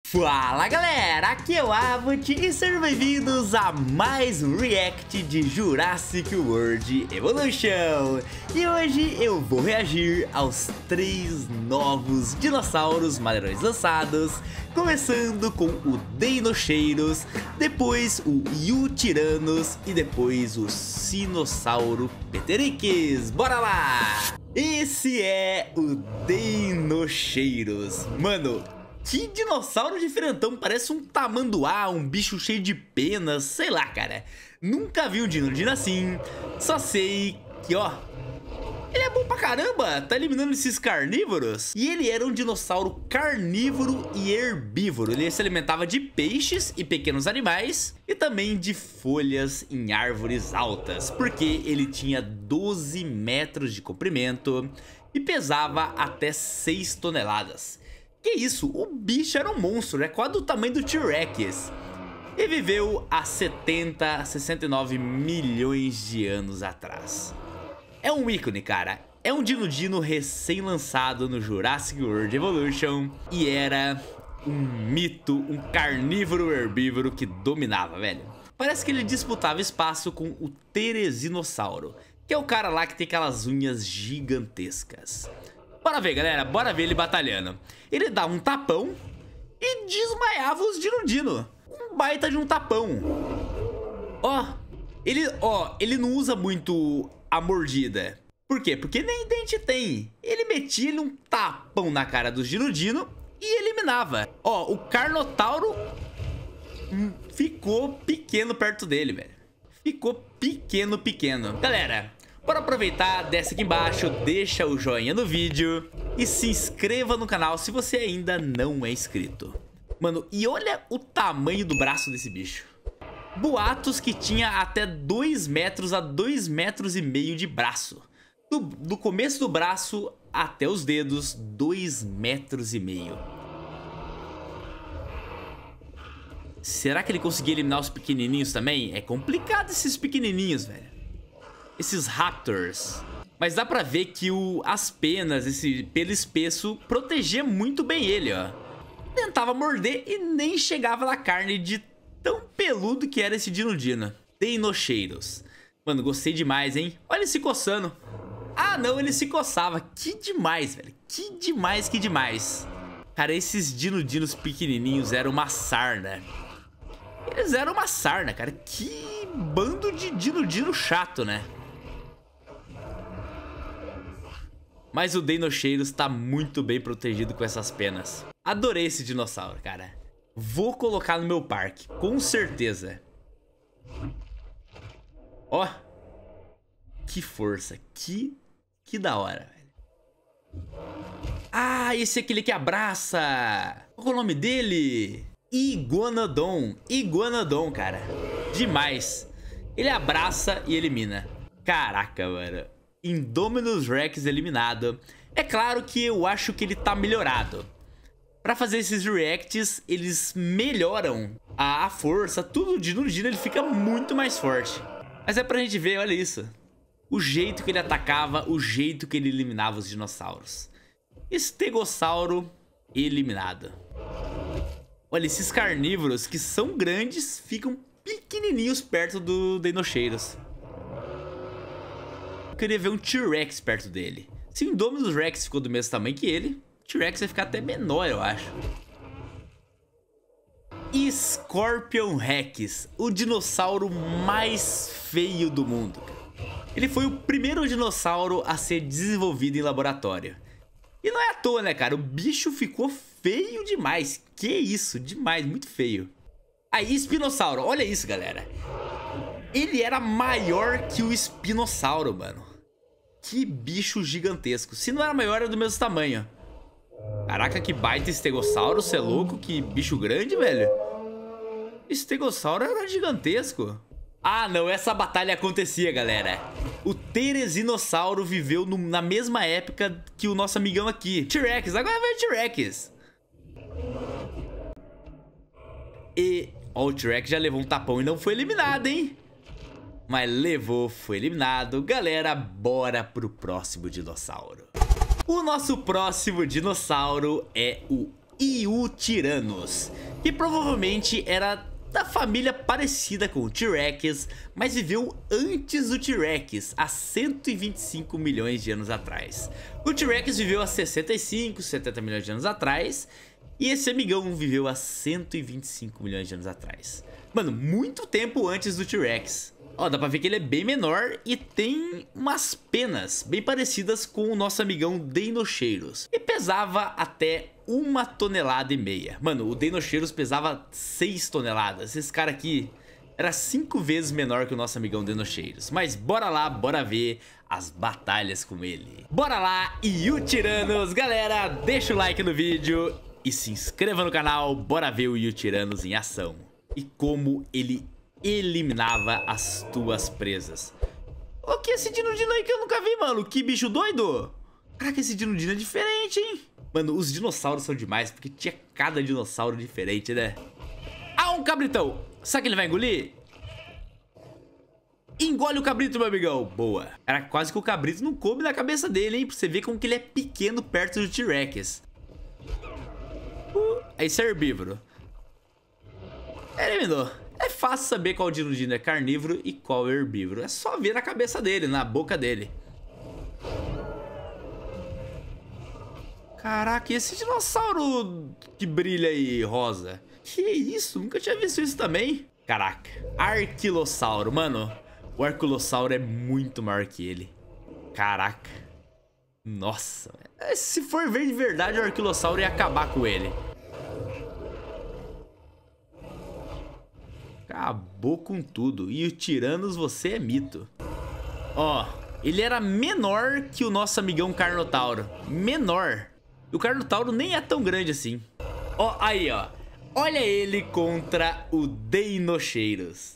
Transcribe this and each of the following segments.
Fala galera, aqui é o Avot e sejam bem-vindos a mais um react de Jurassic World Evolution. E hoje eu vou reagir aos 3 novos dinossauros maneirões lançados, começando com o Deinocheirus, depois o Yutyrannus e depois o Sinossauro Pteryx. Bora lá! Esse é o Deinocheirus, mano. Que dinossauro diferentão, parece um tamanduá, um bicho cheio de penas, sei lá, cara. Nunca vi um dino assim, só sei que, ó, ele é bom pra caramba, tá eliminando esses carnívoros. E ele era um dinossauro carnívoro e herbívoro, ele se alimentava de peixes e pequenos animais e também de folhas em árvores altas, porque ele tinha 12 metros de comprimento e pesava até 6 toneladas. Que isso? O bicho era um monstro, é quase do tamanho do T-Rex. E viveu há 69 milhões de anos atrás. É um ícone, cara. É um dino recém-lançado no Jurassic World Evolution. E era um mito, um carnívoro herbívoro que dominava, velho. Parece que ele disputava espaço com o Terezinossauro, que é o cara lá que tem aquelas unhas gigantescas. Bora ver, galera, bora ver ele batalhando. Ele dá um tapão e desmaiava os dino. Um baita de um tapão. Ele não usa muito a mordida. Por quê? Porque nem dente tem. Ele metia um tapão na cara dos dino e eliminava. O Carnotauro ficou pequeno perto dele, velho. Ficou pequeno. Galera, bora aproveitar, desce aqui embaixo, deixa o joinha no vídeo e se inscreva no canal se você ainda não é inscrito. Mano, e olha o tamanho do braço desse bicho. Boatos que tinha até 2 metros a 2,5 metros de braço. Do começo do braço até os dedos, 2,5 metros. Será que ele conseguia eliminar os pequenininhos também? É complicado esses pequenininhos, velho. Esses Raptors. Mas dá pra ver que as penas, esse pelo espesso, protegia muito bem ele, ó. Tentava morder e nem chegava na carne de tão peludo que era esse dino. Deinocheirus. Mano, gostei demais, hein? Olha ele se coçando. Ah, não, ele se coçava. Que demais, velho. Que demais. Cara, esses dinos pequenininhos eram uma sarna. Eles eram uma sarna, cara. Que bando de dino chato, né? Mas o Deinocheirus tá muito bem protegido com essas penas. Adorei esse dinossauro, cara. Vou colocar no meu parque, com certeza. Ó. Que força. Que da hora, velho. Ah, esse é aquele que abraça. Qual é o nome dele? Iguanodon. Iguanodon, cara. Demais. Ele abraça e elimina. Caraca, mano. Indominus Rex eliminado. É claro que eu acho que ele tá melhorado. Pra fazer esses reacts, eles melhoram a força. Tudo no dino ele fica muito mais forte. Mas é pra gente ver, olha isso. O jeito que ele atacava, o jeito que ele eliminava os dinossauros. Estegossauro eliminado. Olha, esses carnívoros que são grandes ficam pequenininhos perto do Deinocheirus. Eu queria ver um T-Rex perto dele. Se o Indominus Rex ficou do mesmo tamanho que ele, o T-Rex vai ficar até menor, eu acho. Scorpion Rex, o dinossauro mais feio do mundo. Ele foi o primeiro dinossauro a ser desenvolvido em laboratório. E não é à toa, né, cara? O bicho ficou feio demais. Que isso, demais, muito feio. Aí, Espinossauro, olha isso, galera. Ele era maior que o Espinossauro, mano. Que bicho gigantesco. Se não era maior, era do mesmo tamanho. Caraca, que baita Estegossauro, cê é louco? Que bicho grande, velho. Estegossauro era gigantesco. Ah, não, essa batalha acontecia, galera. O Terezinossauro viveu na mesma época que o nosso amigão aqui. T-Rex, agora vai o T-Rex. Ó, o T-Rex já levou um tapão e não foi eliminado, hein? Mas levou, foi eliminado. Galera, bora pro próximo dinossauro. O nosso próximo dinossauro é o Iutyranus, que provavelmente era da família parecida com o T-Rex, mas viveu antes do T-Rex, há 125 milhões de anos atrás. O T-Rex viveu há 65, 70 milhões de anos atrás, e esse amigão viveu há 125 milhões de anos atrás. Mano, muito tempo antes do T-Rex. Ó, dá pra ver que ele é bem menor e tem umas penas bem parecidas com o nosso amigão Deinocheirus. E pesava até 1,5 toneladas. Mano, o Deinocheirus pesava 6 toneladas. Esse cara aqui era 5 vezes menor que o nosso amigão Deinocheirus. Mas bora lá, bora ver as batalhas com ele. Bora lá, Iutyranus. Galera, deixa o like no vídeo e se inscreva no canal. Bora ver o Iutyranus em ação. E como ele eliminava as tuas presas. O que é esse Dinodino aí que eu nunca vi, mano? Que bicho doido. Caraca, esse Dinodino é diferente, hein? Mano, os dinossauros são demais, porque tinha cada dinossauro diferente, né? Ah, um cabritão. Será que ele vai engolir? Engole o cabrito, meu amigão. Boa. Era quase que o cabrito não coube na cabeça dele, hein? Pra você ver como que ele é pequeno perto do T-Rex. Esse é herbívoro. Eliminou. É fácil saber qual Dinodino é carnívoro e qual é herbívoro. É só ver na cabeça dele, na boca dele. Caraca, e esse dinossauro que brilha aí, rosa? Que isso? Nunca tinha visto isso também. Caraca, Arquilossauro. Mano, o Arquilossauro é muito maior que ele. Caraca. Nossa. Se for ver de verdade, o Arquilossauro ia acabar com ele. Acabou com tudo. E o Iutyranus, você é mito. Ó, ele era menor que o nosso amigão Carnotauro. Menor. E o Carnotauro nem é tão grande assim. Ó, aí, ó. Olha ele contra o Deinocheirus.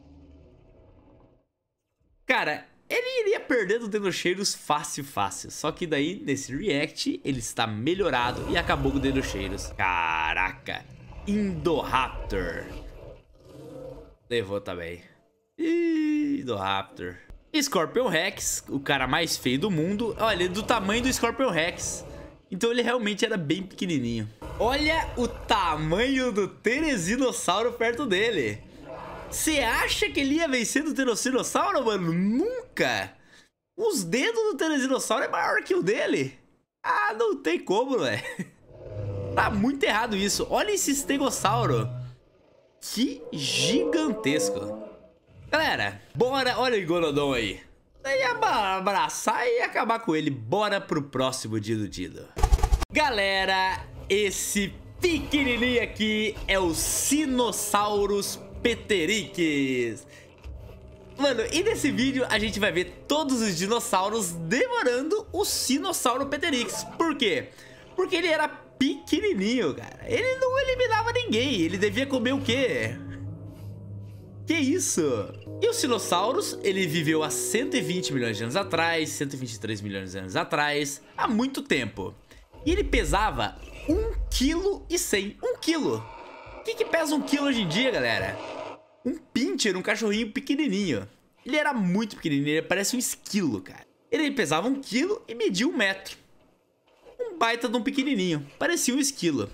Cara, ele iria perder do Deinocheirus fácil, fácil. Só que daí, nesse react, ele está melhorado e acabou com o Deinocheirus. Caraca. Indoraptor. Levou também. Indoraptor. Scorpion Rex, o cara mais feio do mundo. Olha, ele é do tamanho do Scorpion Rex. Então ele realmente era bem pequenininho. Olha o tamanho do Pterosinossauro perto dele. Você acha que ele ia vencer do Pterosinossauro, mano? Nunca. Os dedos do Pterosinossauro é maior que o dele. Ah, não tem como, velho. Tá muito errado isso. Olha esse Stegossauro. Que gigantesco. Galera, bora. Olha o Iguanodon aí. Ia abraçar e acabar com ele. Bora pro próximo Dinodino. Galera, esse pequenininho aqui é o Sinosaurus Pteryx. Mano, e nesse vídeo a gente vai ver todos os dinossauros devorando o Sinossauro Pteryx. Por quê? Porque ele era pequenininho, cara. Ele não eliminava ninguém. Ele devia comer o quê? Que isso? E o Sinosaurus, ele viveu há 120 milhões de anos atrás, 123 milhões de anos atrás, há muito tempo. E ele pesava 1,1 kg. 1 kg. O que pesa 1 kg hoje em dia, galera? Um pincher, um cachorrinho pequenininho. Ele era muito pequenininho, ele parece um esquilo, cara. Ele pesava 1 kg e media 1 metro. Um baita de um pequenininho, parecia um esquilo.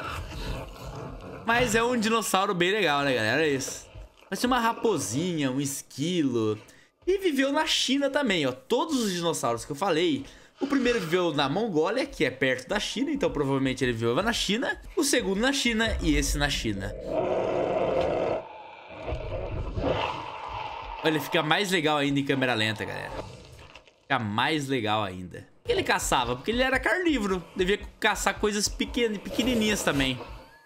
Mas é um dinossauro bem legal, né, galera? É isso. Mas tinha uma raposinha, um esquilo. E viveu na China também, ó. Todos os dinossauros que eu falei. O primeiro viveu na Mongólia, que é perto da China. Então provavelmente ele viveu na China. O segundo na China e esse na China. Olha, ele fica mais legal ainda em câmera lenta, galera. Fica mais legal ainda. Por que ele caçava? Porque ele era carnívoro. Devia caçar coisas pequenininhas também.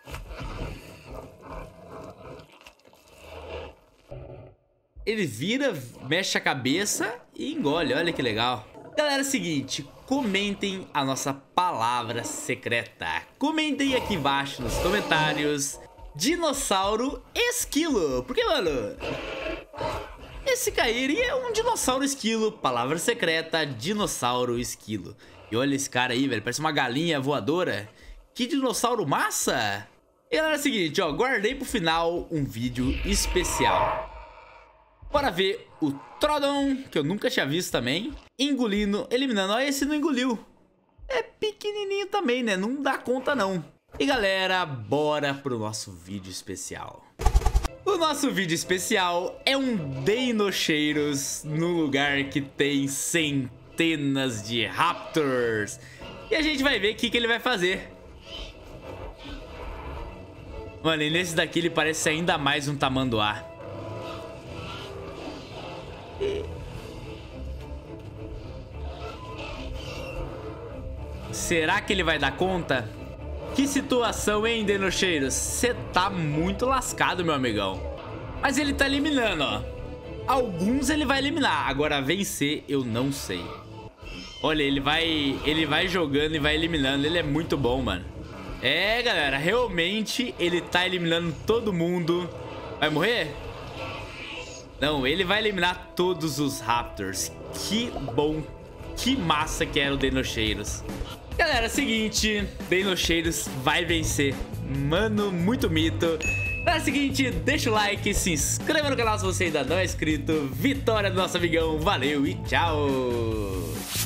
Ele vira, mexe a cabeça e engole. Olha que legal. Galera, é o seguinte. Comentem a nossa palavra secreta. Comentem aqui embaixo nos comentários. Dinossauro esquilo. Porque, mano, esse Kairi é um dinossauro esquilo. Palavra secreta, dinossauro esquilo. E olha esse cara aí, velho. Parece uma galinha voadora. Que dinossauro massa. E galera, é o seguinte, ó. Guardei pro final um vídeo especial. Bora ver o Troodon, que eu nunca tinha visto também. Engolindo, eliminando. Ó, esse não engoliu. É pequenininho também, né? Não dá conta, não. E galera, bora pro nosso vídeo especial. O nosso vídeo especial é um Deinocheiros no lugar que tem centenas de Raptors. E a gente vai ver o que ele vai fazer. Mano, e nesse daqui ele parece ainda mais um tamanduá. Será que ele vai dar conta? Que situação, hein, Deinocheiros? Você tá muito lascado, meu amigão. Mas ele tá eliminando, ó. Alguns ele vai eliminar. Agora vencer, eu não sei. Olha, ele vai jogando e vai eliminando. Ele é muito bom, mano. É, galera, realmente ele tá eliminando todo mundo. Vai morrer? Não, ele vai eliminar todos os Raptors. Que bom, que massa que era o Deinocheiros. Galera, é o seguinte, Deinocheiros vai vencer. Mano, muito mito. É o seguinte, deixa o like, se inscreva no canal se você ainda não é inscrito. Vitória do nosso amigão, valeu e tchau!